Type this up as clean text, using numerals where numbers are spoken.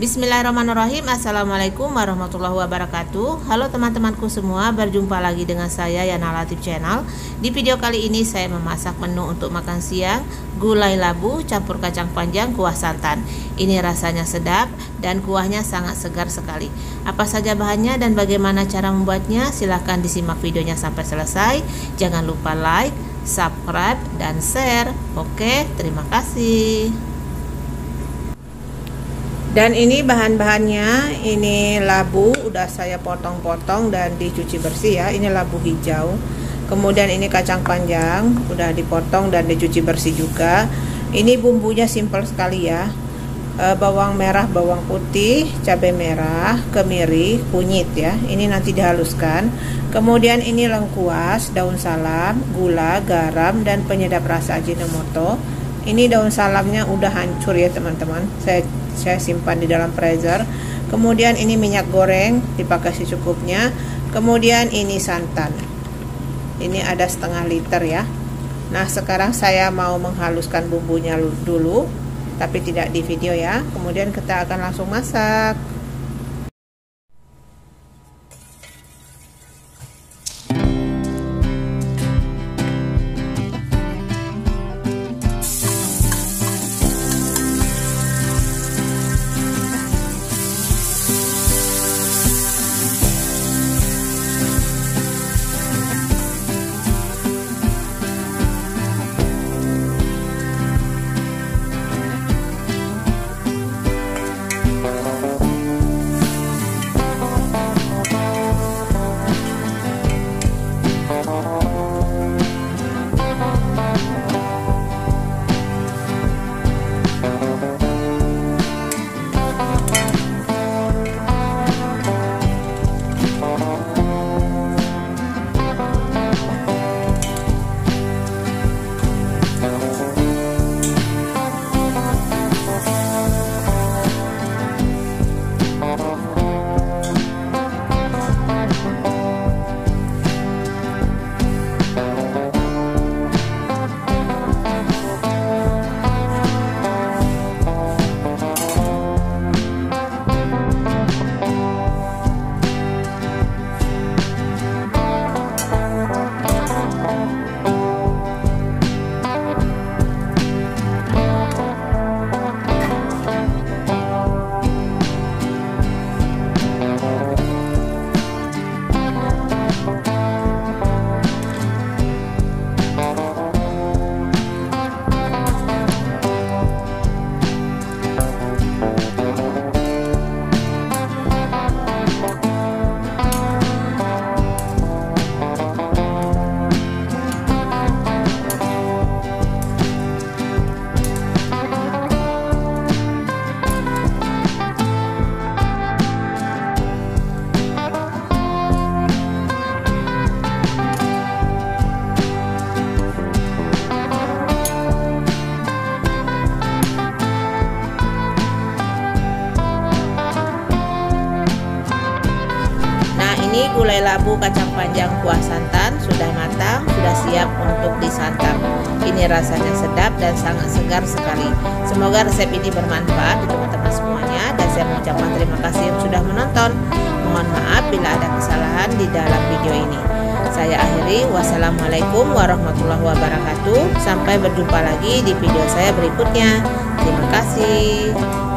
Bismillahirrahmanirrahim. Assalamualaikum warahmatullahi wabarakatuh. Halo teman-temanku semua, berjumpa lagi dengan saya Yana Latif Channel. Di video kali ini saya memasak menu untuk makan siang, gulai labu campur kacang panjang kuah santan. Ini rasanya sedap dan kuahnya sangat segar sekali. Apa saja bahannya dan bagaimana cara membuatnya? Silahkan disimak videonya sampai selesai. Jangan lupa like, subscribe, dan share. Oke, terima kasih. Dan ini bahan-bahannya, ini labu udah saya potong-potong dan dicuci bersih ya. Ini labu hijau. Kemudian ini kacang panjang udah dipotong dan dicuci bersih juga. Ini bumbunya simpel sekali ya. Bawang merah, bawang putih, cabai merah, kemiri, kunyit ya. Ini nanti dihaluskan. Kemudian ini lengkuas, daun salam, gula, garam, dan penyedap rasa Ajinomoto. Ini daun salamnya udah hancur ya teman-teman. Saya simpan di dalam freezer. Kemudian ini minyak goreng dipakai secukupnya. Kemudian ini santan. Ini ada setengah liter ya. Nah, sekarang saya mau menghaluskan bumbunya dulu, tapi tidak di video ya. Kemudian kita akan langsung masak. Ini gulai labu kacang panjang kuah santan sudah matang, sudah siap untuk disantap. Ini rasanya sedap dan sangat segar sekali. Semoga resep ini bermanfaat untuk teman-teman semuanya, dan saya mengucapkan terima kasih yang sudah menonton. Mohon maaf bila ada kesalahan di dalam video ini. Saya akhiri, wassalamualaikum warahmatullahi wabarakatuh. Sampai berjumpa lagi di video saya berikutnya. Terima kasih.